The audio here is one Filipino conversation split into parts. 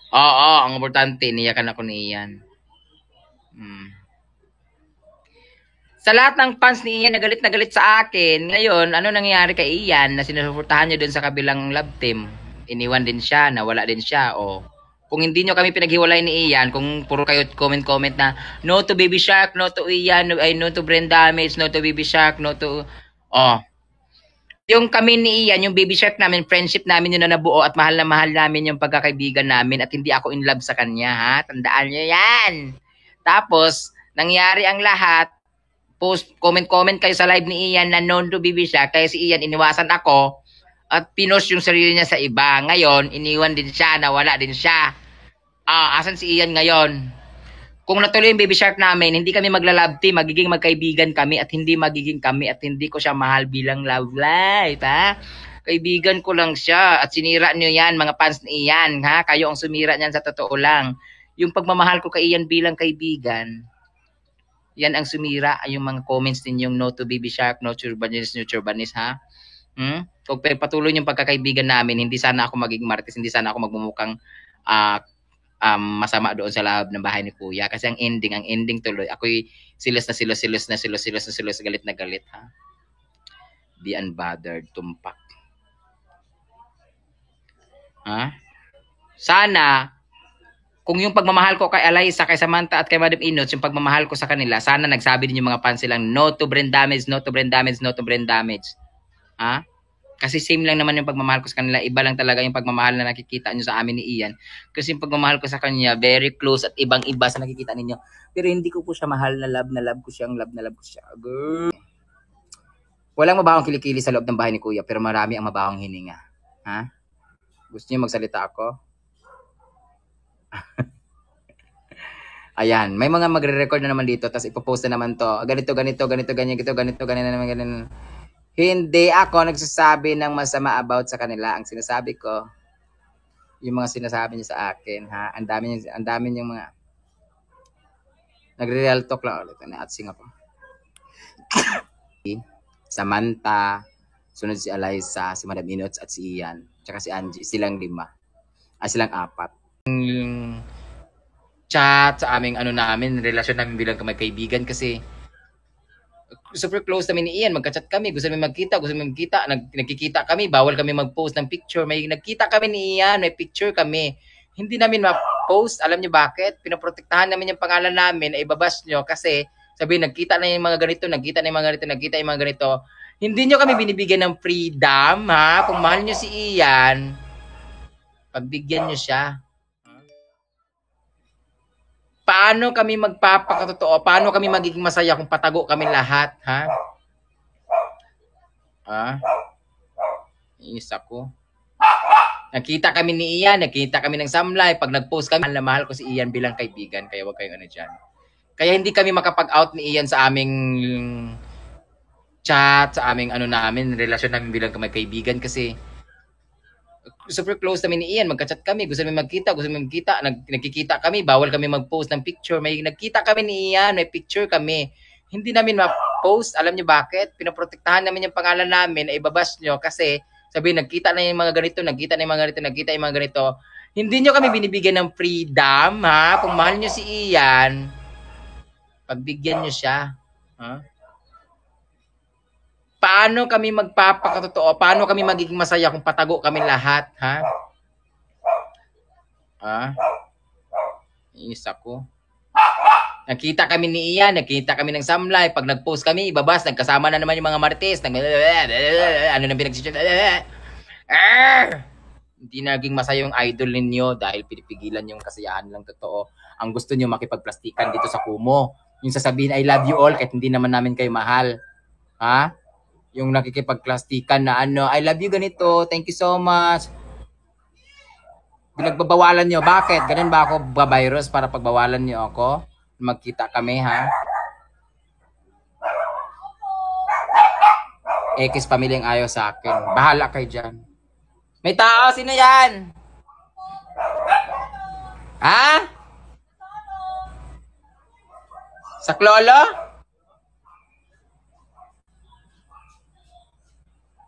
Oo, ang importante, niyakan ako ni Ian. Hmm. Sa lahat ng fans ni Ian na galit sa akin, ngayon, ano nangyayari kay Ian na sinusuportahan niyo dun sa kabilang love team? Iniwan din siya, nawala din siya, o kung hindi nyo kami pinaghiwalay ni Ian, kung puro kayo comment-comment na no to Baby Shark, no to Ian, no, ay, no to Brain Damage, no to Baby Shark, no to... Oh, yung kami ni Ian, yung Baby Shark namin, friendship namin yun na nabuo at mahal na mahal namin yung pagkakaibigan namin at hindi ako in love sa kanya, ha? Tandaan nyo yan. Tapos, nangyari ang lahat, post, comment-comment kayo sa live ni Ian na known to Baby Shark, kaya si Ian iniwasan ako at pinost yung sarili niya sa iba. Ngayon, iniwan din siya, nawala din siya. Asan si Ian ngayon? Kung natuloy yung Baby Shark namin, hindi kami magla-love team, magiging magkaibigan kami at hindi magiging kami at hindi ko siya mahal bilang love life, ha? Kaibigan ko lang siya at sinira niyo yan, mga fans ni Ian, ha? Kayo ang sumira niyan sa totoo lang. Yung pagmamahal ko kay Ian bilang kaibigan, yan ang sumira, yung mga comments ninyong no to Baby Shark, no Churbanis, no Churbanis, ha? Kung patuloy yung pagkakaibigan namin, hindi sana ako magiging martis, hindi sana ako magmumukhang uh, masama doon sa loob ng bahay ni Kuya. Kasi ang ending tuloy, ako'y silos na silos, silos na silos, silos na silos, galit na galit, ha? Be unbothered, tumpak. Ha? Sana, kung yung pagmamahal ko kay Alaysa, kay Samantha at kay Madam Inots, yung pagmamahal ko sa kanila, sana nagsabi din yung mga fans silang no to brain damage, no to brain damage, no to brain damage. Ha? Kasi same lang naman yung pagmamahal ko sa kanila. Iba lang talaga yung pagmamahal na nakikita nyo sa amin ni Ian. Kasi yung pagmamahal ko sa kanya, very close at ibang-iba sa nakikita ninyo. Pero hindi ko po siya mahal na love ko siya, love na love ko siya. Girl. Walang mabahong kilikili sa loob ng bahay ni Kuya, pero marami ang mabahong hininga. Ha? Gusto niyo magsalita ako? Ayan, may mga magre-record na naman dito, tapos ipopost na naman to. Ganito, ganyan, ganito. Hindi ako nagsasabi ng masama about sa kanila. Ang sinasabi ko, yung mga sinasabi niyo sa akin, ha? Ang dami yung mga nagre-real talk lang ulit. At singa po. Samantha, sunod si Alaysa, si Madam Inots at si Ian, tsaka si Angie, silang silang apat. Chat sa aming namin, relasyon namin bilang kaibigan kasi super close namin ni Ian, magka-chat kami, gusto namin magkita, nagkikita kami, bawal kami mag-post ng picture, may nagkita kami ni Ian, may picture kami, hindi namin ma-post, alam niyo bakit? Pinoprotektahan namin yung pangalan namin, ay ibabas nyo kasi sabi nagkita na yung mga ganito, nagkita yung mga ganito, hindi nyo kami binibigyan ng freedom, ha? Kung mahal nyo si Ian, pagbigyan nyo siya. Paano kami magpapakatotoo? Paano kami magiging masaya kung patago kami lahat, ha? Inis ako. Nakita kami ni Ian, nakita kami ng Samlay. Pag nag-post kami, mahal ko si Ian bilang kaibigan. Kaya wag kayong dyan. Kaya hindi kami makapag-out ni Ian sa aming chat, sa aming namin, relasyon namin bilang kaibigan kasi super close namin ni Ian, magka-chat kami, gusto namin magkita, nagkikita kami, bawal kami mag-post ng picture, may nagkita kami ni Ian, may picture kami, hindi namin ma-post, alam niyo bakit? Pinoprotektahan namin yung pangalan namin, ay ibabas nyo kasi sabi nagkita na yung mga ganito, nagkita yung mga ganito, hindi nyo kami binibigyan ng freedom, ha? Kung mahal nyo si Ian, pagbigyan nyo siya, ha? Paano kami magpapakatotoo? Paano kami magiging masaya kung patago kami lahat, ha? Inis ako. Nakita kami ni Ian, nakita kami ng Samlay. Pag nag-post kami, ibabas, nagkasama na naman yung mga Martes. Ano nang pinagsisyon? Hindi naging masaya yung idol ninyo dahil pinipigilan yung kasiyahan lang totoo. Ang gusto nyo makipagplastikan dito sa Kumo. Yung sasabihin, I love you all, kahit hindi naman namin kayo mahal. Ha? Yung nakikipagplastikan na I love you ganito, thank you so much. Pinagbabawalan nyo, bakit? Ganun ba ako ba-virus para pagbawalan nyo ako? Magkita kami, ha? X pamilyang ayaw sa akin. Bahala kayo dyan. May tao, sino yan? Ha? Sa Klolo?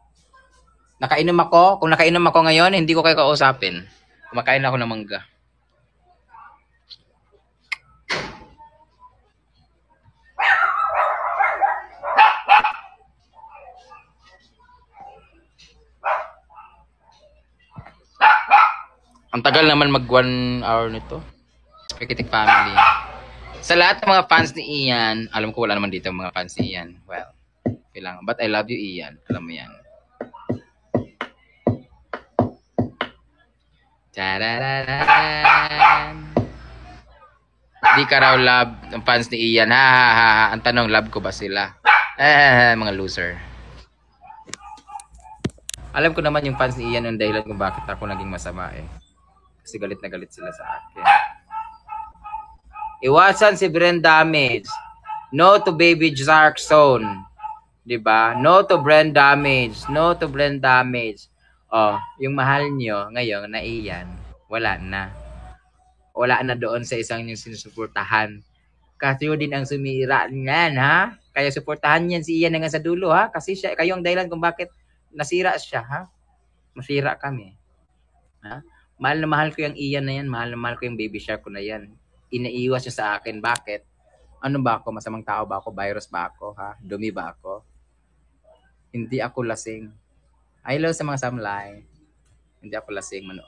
Nakainom ako. Kung nakainom ako ngayon, hindi ko kayo kausapin. Kumakain ako ng mangga. Ang tagal naman mag 1 hour nito. Spekitik family. Sa lahat ng mga fans ni Ian, alam ko wala naman dito mga fans ni Ian. Well, okay lang. But I love you, Ian. Alam mo yan. Tarararan. Di ka raw love ng fans ni Ian. Ha, ha, ha. Ang tanong, love ko ba sila? Mga loser. Alam ko naman yung fans ni Ian ang dahilan kung bakit ako naging masama eh. Kasi galit na galit sila sa akin. Iwasan si brain damage. No to baby shark zone. Diba? No to brain damage. No to brain damage. Oh, yung mahal nyo ngayon na Ian, wala na. Wala na doon sa isang yung sinusuportahan. Kasi yun din ang sumira niyan, ha? Kaya suportahan niyan si Ian hanggang sa dulo, ha? Kasi siya, kayo ang dahilan kung bakit nasira siya, ha? Masira kami. Ha? Mahal na mahal ko yung Ian na yan. Mahal na mahal ko yung baby shark ko na yan. Inaiwas niya sa akin. Bakit? Ano ba ako? Masamang tao ba ako? Virus ba ako? Ha? Dumi ba ako? Hindi ako lasing. I love sa mga samlay. Hindi ako lasing. Mano.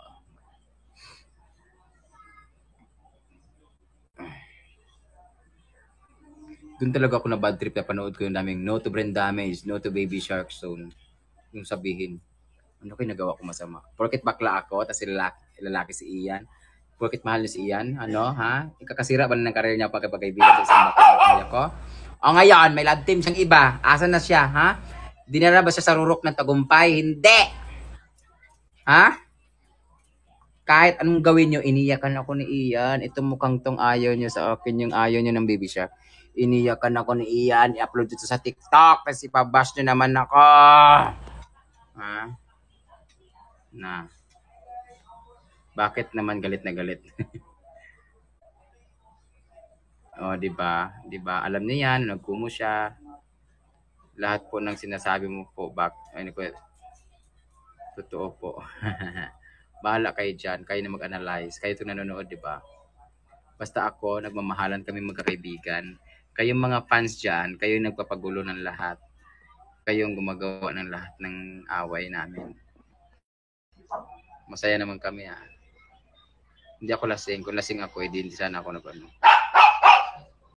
Doon talaga ako na bad trip na panood ko yung daming no to brain damage, no to baby shark zone. Yung sabihin, ano kayo nagawa ko masama? Porket bakla ako, tapos lalaki si Ian. Porket mahal niya si Ian, ano, ha? Ikakasira ba na ng karir niya pagkakaibigan sa isang bakla ko? O ngayon, may love team siyang iba. Asan na siya, ha? Dinara ba siya sa rurok ng tagumpay? Hindi! Ha? Kahit anong gawin nyo, iniyakan ako ni Ian. Itong mukhang tong ayaw nyo sa akin, yung ayaw nyo ng baby shark. Iniyakan ako ni Ian, i-upload dito sa TikTok kasi pabash nyo naman ako. Ha? Na. Bakit naman galit na galit? Oh, 'di ba? 'Di ba? Alam niyo 'yan, nagkumo siya. Lahat po ng sinasabi mo po ano ko totoo po. Bahala kayo diyan, kayo na mag-analyze, kayo 'tong nanonood, 'di ba? Basta ako, nagmamahalan kami magkakaibigan. Kayong mga fans diyan, kayo yung nagpapagulo ng lahat. Kayong gumagawa ng lahat ng away namin. Masaya naman kami, ha. Hindi ako lasing. Kung lasing ako, hindi sana ako nag-ano.